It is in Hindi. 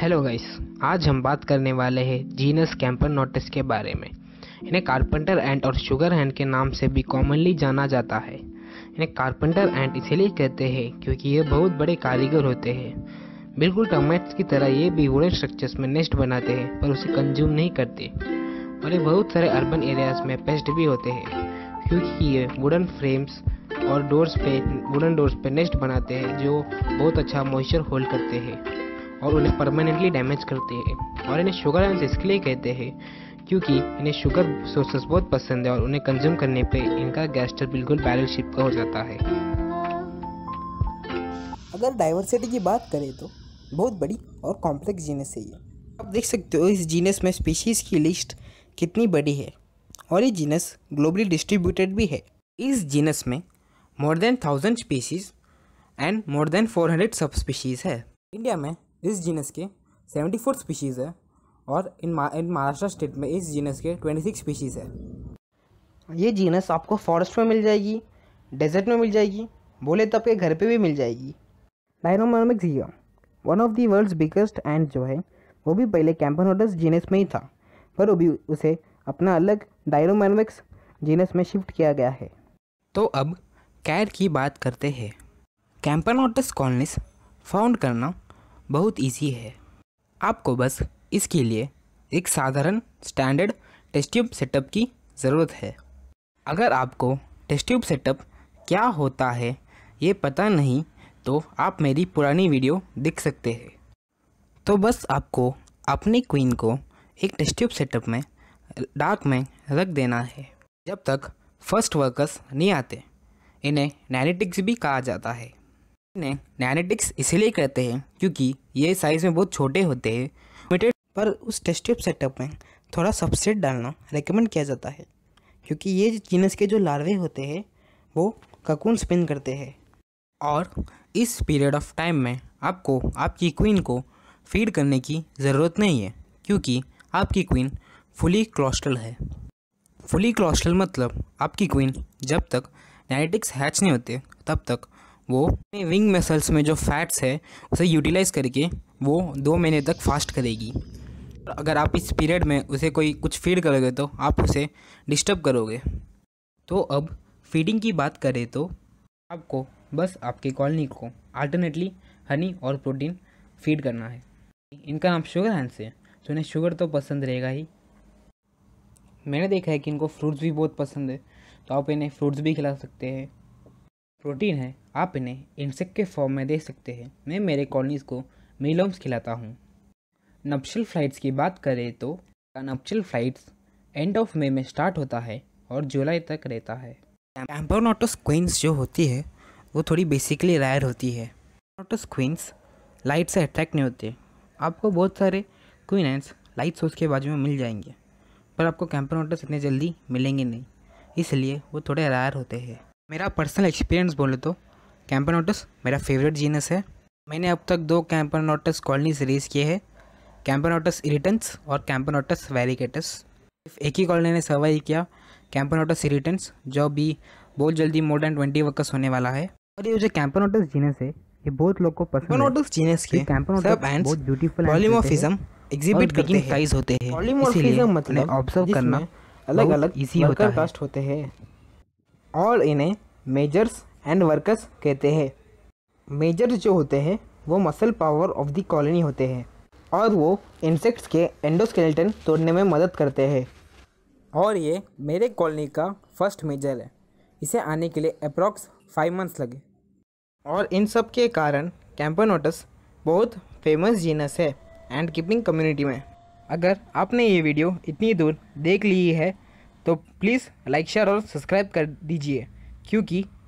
हेलो गाइस, आज हम बात करने वाले हैं जीनस कैम्परनोटस के बारे में। इन्हें कारपेंटर एंट और शुगर हैंड के नाम से भी कॉमनली जाना जाता है। इन्हें कारपेंटर एंट इसलिए कहते हैं क्योंकि ये बहुत बड़े कारीगर होते हैं। बिल्कुल टर्माइट्स की तरह ये भी वुडन स्ट्रक्चर्स में नेस्ट बनाते हैं, पर उसे कंज्यूम नहीं करते। और ये बहुत सारे अर्बन एरियाज में पेस्ट भी होते हैं क्योंकि ये वुडन फ्रेम्स और वुडन डोर्स पे नेस्ट बनाते हैं जो बहुत अच्छा मॉइस्चर होल्ड करते हैं और उन्हें परमानेंटली डैमेज करते हैं। और इन्हें शुगर हैंड्स इसलिए कहते हैं क्योंकि इन्हें शुगर सोर्सेस बहुत पसंद है और उन्हें कंज्यूम करने पे इनका गैस्टर बिल्कुल बैरल शेप का हो जाता है। अगर डाइवर्सिटी की बात करें तो बहुत बड़ी और कॉम्प्लेक्स जीनस है ये। आप देख सकते हो इस जीनस में स्पीशीज़ की लिस्ट कितनी बड़ी है और ये जीनस ग्लोबली डिस्ट्रीब्यूटेड भी है। इस जीनस में more than 1000 species and more than 400 sub species है। इंडिया में इस जीनस के 74 स्पीशीज़ है और इन महाराष्ट्र स्टेट में इस जीनस के 26 स्पीशीज़ है। ये जीनस आपको फॉरेस्ट में मिल जाएगी, डेजर्ट में मिल जाएगी, बोले तो आपके घर पे भी मिल जाएगी। डायनोमार्मिक्सिया one of the world's biggest and जो है वो भी पहले कैम्परनोटस जीनस में ही था, पर अभी उसे अपना अलग डायनोमार्मिक्स जीनस में शिफ्ट किया गया है। तो अब कैट की बात करते हैं। कैम्परनोटस कॉलोनीज फाउंड करना बहुत इजी है। आपको बस इसके लिए एक साधारण स्टैंडर्ड टेस्ट ट्यूब सेटअप की ज़रूरत है। अगर आपको टेस्ट ट्यूब सेटअप क्या होता है ये पता नहीं तो आप मेरी पुरानी वीडियो देख सकते हैं। तो बस आपको अपनी क्वीन को एक टेस्ट ट्यूब सेटअप में डार्क में रख देना है जब तक फर्स्ट वर्कर्स नहीं आते। इन्हें नैनेटिक्स भी कहा जाता है। इन्हें नैनेटिक्स इसलिए कहते हैं क्योंकि ये साइज़ में बहुत छोटे होते हैं, पर उस टेस्ट ट्यूब सेटअप में थोड़ा सबस्ट्रेट डालना रेकमेंड किया जाता है क्योंकि ये जीनस के जो लार्वे होते हैं वो ककून स्पिन करते हैं। और इस पीरियड ऑफ टाइम में आपको आपकी क्वीन को फीड करने की ज़रूरत नहीं है क्योंकि आपकी क्वीन फुली क्लोस्ट्रल है। फुली क्लोस्ट्रल मतलब आपकी क्वीन जब तक नैनेटिक्स हैच नहीं होते तब तक वो अपने विंग मसल्स में जो फैट्स है उसे यूटिलाइज़ करके वो 2 महीने तक फास्ट करेगी। अगर आप इस पीरियड में उसे कोई कुछ फीड करोगे तो आप उसे डिस्टर्ब करोगे। तो अब फीडिंग की बात करें तो आपको बस आपके कॉलोनी को अल्टरनेटली हनी और प्रोटीन फीड करना है। इनका नाम शुगर हैंड्स है तो इन्हें शुगर तो पसंद रहेगा ही। मैंने देखा है कि इनको फ्रूट्स भी बहुत पसंद है तो आप इन्हें फ्रूट्स भी खिला सकते हैं। प्रोटीन है आप इन्हें इंसेक्ट के फॉर्म में दे सकते हैं। मैं मेरे कॉलोनीज़ को मीलवर्म्स खिलाता हूँ। नप्शल फ्लाइट्स की बात करें तो nuptial flights end of May में स्टार्ट होता है और जुलाई तक रहता है। कैम्परनोटस क्वींस जो होती है वो थोड़ी बेसिकली रायर होती है। कैम्परनोटस क्वींस लाइट से अट्रैक्ट नहीं होते। आपको बहुत सारे क्वीन एंड्स लाइट सोर्स के बाजू में मिल जाएंगे पर आपको कैम्परनोटस इतने जल्दी मिलेंगे नहीं, इसलिए वो थोड़े रायर होते हैं। मेरा पर्सनल एक्सपीरियंस बोले तो कैम्परनोटस मेरा फेवरेट जीनस है। मैंने अब तक 2 कैम्परनोटस कॉलोनीज रेज किए हैं, कैम्परनोटस इरिटेंस और कैम्परनोटस वेरिकेटस। सिर्फ एक ही कॉलोनी ने सर्वाइव किया, कैम्परनोटस इरिटेंस, जो अभी बहुत जल्दी मोर देन 20 वर्कर्स होने वाला है। और ये जो कैम्परनोटस जीनस है ये बहुत लोग को पसंद है। कैम्परनोटस जीनस के सब एंड्स बहुत ब्यूटीफुल पॉलीमॉर्फिज्म एग्जिबिट करते हैं, साइज होते हैं। पॉलीमॉर्फिज्म मतलब ऑब्जर्व करना अलग अलग इजी होता है, कास्ट होते हैं और इन्हें मेजर्स एंड वर्कर्स कहते हैं। मेजर्स जो होते हैं वो muscle power of the colony होते हैं और वो इंसेक्ट्स के एंडोस्केलेटन तोड़ने में मदद करते हैं। और ये मेरे कॉलोनी का फर्स्ट मेजर है। इसे आने के लिए अप्रॉक्स 5 मंथ्स लगे। और इन सब के कारण कैम्परनोटस बहुत फेमस जीनस है एंड कीपिंग कम्युनिटी में। अगर आपने ये वीडियो इतनी दूर देख ली है तो प्लीज़ लाइक शेयर और सब्सक्राइब कर दीजिए क्योंकि